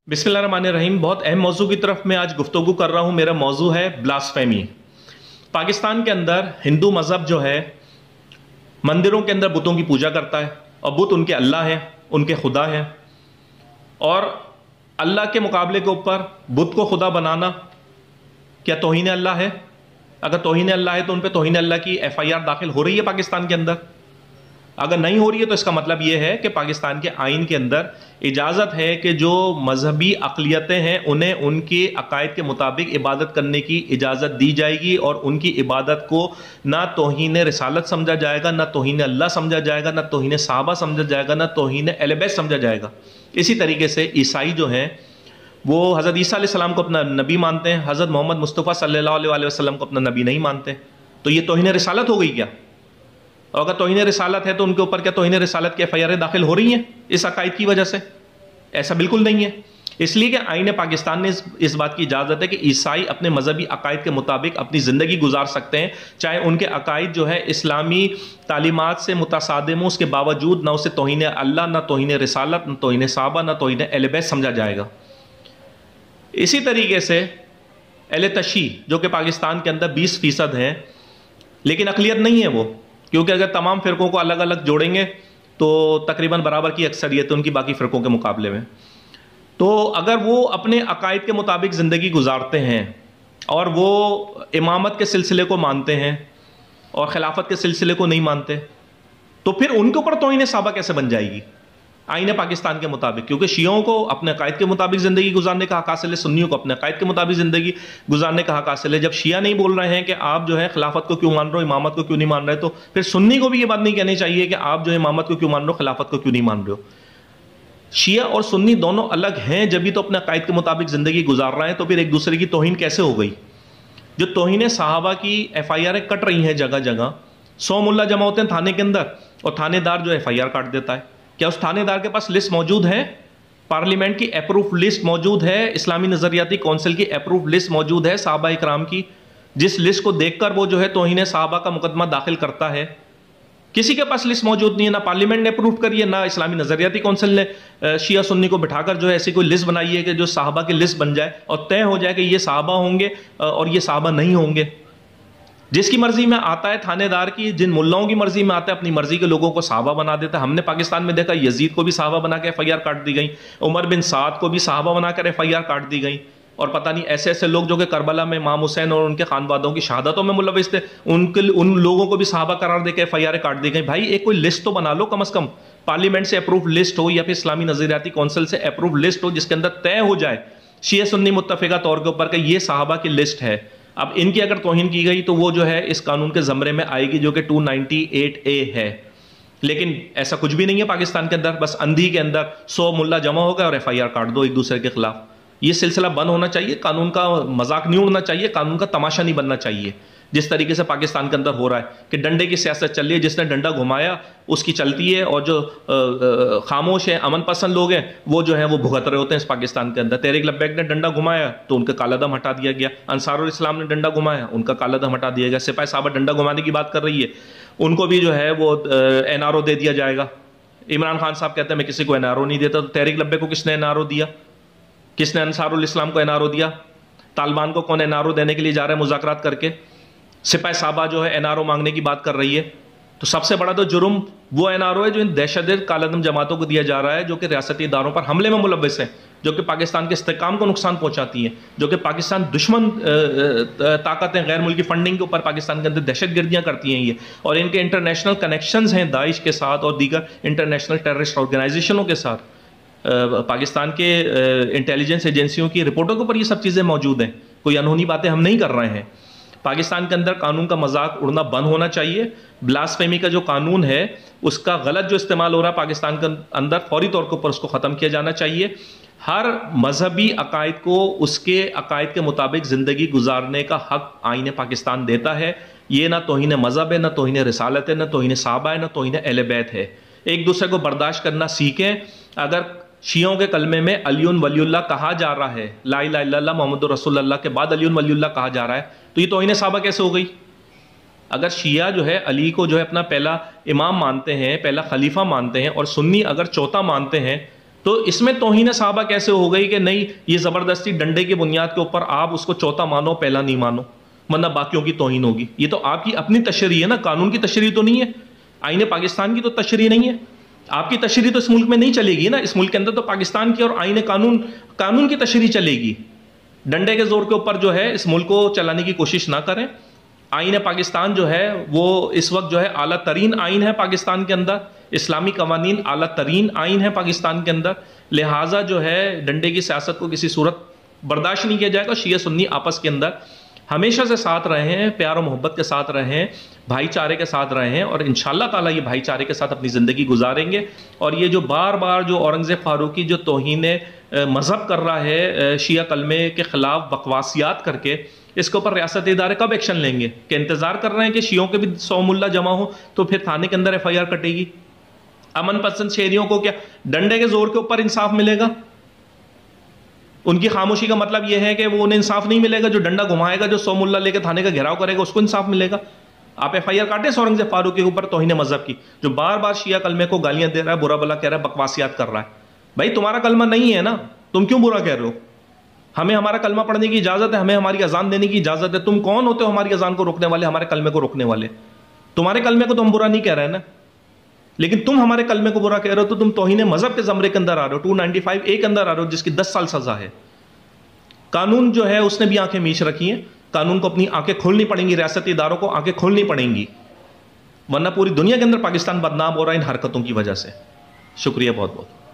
बिस्मिल्लाहिर्रहमानिर्रहीम। बहुत अहम मौजू की तरफ मैं आज गुफ्तगू कर रहा हूँ। मेरा मौजू है ब्लास्फेमी। पाकिस्तान के अंदर हिंदू मज़हब जो है मंदिरों के अंदर बुतों की पूजा करता है और बुत उनके अल्लाह हैं, उनके खुदा हैं। और अल्लाह के मुकाबले के ऊपर बुत को खुदा बनाना क्या तौहीन अल्लाह है? अगर तौहीन अल्लाह है तो उन पर तौहीन अल्लाह की FIR दाखिल हो रही है पाकिस्तान के अंदर? अगर नहीं हो रही है तो इसका मतलब यह है कि पाकिस्तान के आइन के अंदर इजाज़त है कि जो मजहबी अक़लियतें हैं उन्हें उनके अकायद के मुताबिक इबादत करने की इजाज़त दी जाएगी और उनकी इबादत को ना तौहीन रिसालत समझा जाएगा, ना तौहीन अल्लाह समझा जाएगा, ना तौहीन सहाबा समझा जाएगा, ना तौहीन अहले बैत समझा जाएगा। इसी तरीके से ईसाई जो हैं वो हज़रत ईसा अलैहिस्सलाम को अपना नबी मानते हैं, हज़रत मोहम्मद मुस्तफ़ा सल्लल्लाहु अलैहि वसल्लम को अपना नबी नहीं मानते। तो ये तौहीन रिसालत हो गई क्या? और अगर तौहीन रिसालत है तो उनके ऊपर क्या तौहीन रिसालत की FIR दाखिल हो रही हैं इस अकायद की वजह से? ऐसा बिल्कुल नहीं है। इसलिए कि आईन पाकिस्तान ने इस बात की इजाज़त है कि ईसाई अपने मजहबी अकायद के मुताबिक अपनी ज़िंदगी गुजार सकते हैं, चाहे उनके अकायद जो है इस्लामी तालीमात से मुतसादिम हो, उसके बावजूद ना उसे तौहीन अल्लाह, ना तौहीन रिसालत, ना तौहीन सहाबा, ना तौहीन अहले बैत समझा जाएगा। इसी तरीके से अहले तशय्युअ जो कि पाकिस्तान के अंदर 20% हैं, लेकिन अक़लियत नहीं है वो, क्योंकि अगर तमाम फ़िरक़ों को अलग अलग जोड़ेंगे तो तकरीबन बराबर की अक्सरियत है उनकी बाकी फ़िरक़ों के मुकाबले में। तो अगर वो अपने अकायद के मुताबिक ज़िंदगी गुजारते हैं और वो इमामत के सिलसिले को मानते हैं और खिलाफत के सिलसिले को नहीं मानते, तो फिर उनके ऊपर तौहीन सहाबा कैसे बन जाएगी आईन पाकिस्तान के मुताबिक? क्योंकि शियों को अपने अकायद के मुताबिक ज़िंदगी गुजारने का हक़ हासिल है, सुन्नियों को अपने अकायद के मुताबिक ज़िंदगी गुजारने का हक़ हासिल है। जब शिया नहीं बोल रहे हैं कि आप जो है खिलाफत को क्यों मान रहे हो, इमामत को क्यों नहीं मान रहे, तो फिर सुन्नी को भी ये बात नहीं कहनी चाहिए कि आप जो है इमामत को क्यों मान रहे हो, खिलाफत को क्यों नहीं मान रहे हो। शिया और सुन्नी दोनों अलग हैं, जब भी तो अपने अकायद के मुताबिक ज़िंदगी गुजार रहे हैं, तो फिर एक दूसरे की तौहीन कैसे हो गई? जो तौहीन सहाबा की FIR कट रही हैं जगह जगह, 100 मुल्ला जमा होते हैं थाने के अंदर और थानेदार जो FIR काट देता है। क्या उस थानेदार के पास लिस्ट मौजूद है? पार्लियामेंट की अप्रूव लिस्ट मौजूद है, इस्लामी नज़रियाती कौंसिल की अप्रूव लिस्ट मौजूद है सहाबा इकराम की, जिस लिस्ट को देखकर वो जो है तौहीन सहाबा का मुकदमा दाखिल करता है? किसी के पास लिस्ट मौजूद नहीं है, ना पार्लियामेंट ने अप्रूव करी है, ना इस्लामी नज़रियाती कौंसिल ने शिया सुन्नी को बिठाकर जो है ऐसी कोई लिस्ट बनाई है कि जो सहाबा की लिस्ट बन जाए और तय हो जाए कि ये सहाबा होंगे और ये सहाबा नहीं होंगे। जिसकी मर्जी में आता है थानेदार की, जिन मुल्लाओं की मर्जी में आता है अपनी मर्जी के लोगों को सहाबा बना देता है। हमने पाकिस्तान में देखा यजीद को भी सहाबा बना के FIR काट दी गई, उमर बिन साद को भी सहाबा बनाकर FIR काट दी गई, और पता नहीं ऐसे ऐसे लोग जो कि करबला में इमाम हुसैन और उनके खानवादों की शहादतों में मुलविस थे, उन लोगों को भी सहाबा करार देकर FIR काट दी गई। भाई एक कोई लिस्ट तो बना लो, कम से कम पार्लियामेंट से अप्रूव लिस्ट हो या फिर इस्लामी नज़रियाती कौंसिल से अप्रूव लिस्ट हो, जिसके अंदर तय हो जाए शिया सुन्नी मुत्तफ़िका तौर के ऊपर कि ये सहाबा की लिस्ट है। अब इनकी अगर तौहीन की गई तो वो जो है इस कानून के ज़मरे में आएगी जो कि 298A है। लेकिन ऐसा कुछ भी नहीं है पाकिस्तान के अंदर, बस अंधी के अंदर 100 मुल्ला जमा हो गए और FIR काट दो एक दूसरे के खिलाफ। ये सिलसिला बंद होना चाहिए, कानून का मजाक नहीं उड़ना चाहिए, कानून का तमाशा नहीं बनना चाहिए। जिस तरीके से पाकिस्तान के अंदर हो रहा है कि डंडे की सियासत चल रही है, जिसने डंडा घुमाया उसकी चलती है, और जो खामोश है अमन पसंद लोग हैं वो जो है वो भुगत रहे होते हैं इस पाकिस्तान के अंदर। तहरीक लब्बैक ने डंडा घुमाया तो उनका कालादम हटा दिया गया, अंसारुल इस्लाम ने डंडा घुमाया उनका कालादम हटा दिया गया, सिपाही साहबा डंडा घुमाने की बात कर रही है उनको भी जो है वो NRO दे दिया जाएगा। इमरान खान साहब कहते हैं मैं किसी को NRO नहीं देता, तो तहरीक लब्बैक को किसने NRO दिया? किसने अंसारुल इस्लाम को NRO दिया? तालिबान को कौन NRO देने के लिए जा रहा है मुज़ाकरात करके? सिपाही साहबा जो है NRO मांगने की बात कर रही है। तो सबसे बड़ा तो जुर्म वो NRO है जो इन दहशतगर्द कालादम जमातों को दिया जा रहा है, जो कि रियासती इदारों पर हमले में मुलव्विस हैं, जो कि पाकिस्तान के इस्तेहकाम को नुकसान पहुंचाती हैं, जो कि पाकिस्तान दुश्मन ताकतें गैर मुल्की फंडिंग के ऊपर पाकिस्तान के अंदर दहशतगर्दियाँ करती हैं ये, और इनके इंटरनेशनल कनेक्शंस हैं दाइश के साथ और दीगर इंटरनेशनल टेररिस्ट ऑर्गेनाइजेशनों के साथ। पाकिस्तान के इंटेलिजेंस एजेंसियों की रिपोर्टों के ऊपर ये सब चीज़ें मौजूद हैं, कोई अनहोनी बातें हम नहीं कर रहे हैं। पाकिस्तान के अंदर कानून का मजाक उड़ना बंद होना चाहिए। ब्लास्फेमी का जो कानून है उसका गलत जो इस्तेमाल हो रहा है पाकिस्तान के अंदर, फौरी तौर के ऊपर उसको ख़त्म किया जाना चाहिए। हर मजहबी अकायद को उसके अकायद के मुताबिक ज़िंदगी गुजारने का हक़ आईन पाकिस्तान देता है। ये ना तौहीन मज़हब है, ना तौहीन रिसालत है, ना तौहीन सहाबा है, ना तौहीन अहले बैत है। एक दूसरे को बर्दाश्त करना सीखें। अगर शियों के कलमे में अलीउन वलीउल्लाह कहा जा रहा है, ला इलाहा इल्लल्लाह मुहम्मदुर रसूलुल्लाह के बाद अलीउन वलीउल्लाह कहा जा रहा है, तो ये तौहीन सहाबा कैसे हो गई? अगर शिया जो है अली को जो है अपना पहला इमाम मानते हैं, पहला खलीफा मानते हैं, और सुन्नी अगर चौथा मानते हैं, تو اس میں توہین صحابہ کیسے ہو گئی کہ نہیں یہ زبردستی ڈنڈے کی بنیاد کے اوپر آپ اس کو چوتھا مانو پہلا نہیں مانو ورنہ باقیوں کی توہین ہوگی؟ یہ تو آپ کی اپنی تشریح ہے نا، قانون کی تشریح تو نہیں ہے، آئین پاکستان کی تو تشریح نہیں ہے۔ آپ کی تشریح تو اس ملک میں نہیں چلے گی نا، اس ملک کے اندر تو پاکستان کی اور آئین قانون کی تشریح چلے گی۔ ڈنڈے کے زور کے اوپر جو ہے اس ملک کو چلانے کی کوشش نہ کریں۔ آئین پاکستان جو ہے وہ اس وقت جو ہے اعلیٰ ترین آئین ہے پاکستان کے اندر، اسلامی قوانین اعلیٰ ترین آئین ہے پاکستان کے اندر، لہٰذا جو ہے ڈنڈے کی سیاست کو کسی صورت برداشت نہیں کیا جائے گا۔ شیعہ سنی آپس کے اندر ہمیشہ سے ساتھ رہے ہیں، پیار و محبت کے ساتھ رہے ہیں، بھائی چارے کے ساتھ رہے ہیں، اور انشاءاللہ تعالیٰ یہ بھائی چارے کے ساتھ اپنی زندگی گزاریں گے۔ اور یہ جو بار بار جو اورنگزیب فاروقی جو توہین مذہب کر رہا ہے شیعہ کلمے کے خلاف بکواسیات کر کے، اس کے اوپر ریاستی ادارے کب ایکشن لیں گے؟ کہ انتظار کر رہے ہیں کہ شیعوں کے بھی 100 ملا جمع ہو تو پھر تھانے کے اندر FIR کٹے گی؟ امن پسند شہریوں کو کیا ڈنڈے کے زور کے اوپر انصاف ملے گا؟ ان کی خاموشی کا مطلب یہ ہے کہ وہ انہیں انصاف نہیں ملے گا؟ جو ڈنڈا گھمائے گا، جو 100 ملا لے کے تھانے کا گھیراؤ کرے گا، اس کو انصاف ملے گا؟ آپ FIR کاٹیں اورنگزیب فاروقی کے اوپر توہین مذہب کی، جو بار بار شیعہ کلمے کو گالیاں دے رہا ہے، برا بلا کہہ رہا ہے، بکواسیات کر رہا ہے۔ بھائی تمہارا کلمہ نہیں ہے نا، تم کیوں برا کہہ رہے ہو؟ ہمیں ہمارا کلمہ پڑھنے کی اجازت ہے، ہمیں ہماری اذان دینے کی اجازت ہے۔ تم کون ہوتے ہو ہماری اذان کو روکنے والے، ہمارے کلمے کو روکنے والے؟ تمہارے کلمے کو تو ہم برا نہیں کہہ رہے ہیں نا، لیکن تم ہمارے کلمے کو برا کہہ رہے ہو تو تم توہین مذہب کے زمرے کے اندر آ رہے ہو، 295A کے اندر آ رہے ہو، جس کی 10 سال سزا ہے۔ قانون جو ہے اس نے بھی آنکھیں میچ رکھی ہیں، قانون کو اپنی آنکھیں کھولنی پڑیں گی، ریاستی اداروں کو آنکھیں کھولنی پڑیں گی، ورنہ پوری دنیا کے اندر پاکستان بدنام ہو رہا ہے ان حرکتوں کی وجہ سے۔ شکریہ بہت بہت۔